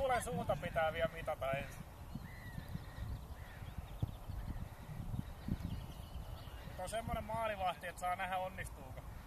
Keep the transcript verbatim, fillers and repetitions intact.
tuulen suunta pitää vielä mitata ensin. Nyt on semmonen maalivahti, että saa nähdä onnistuuko.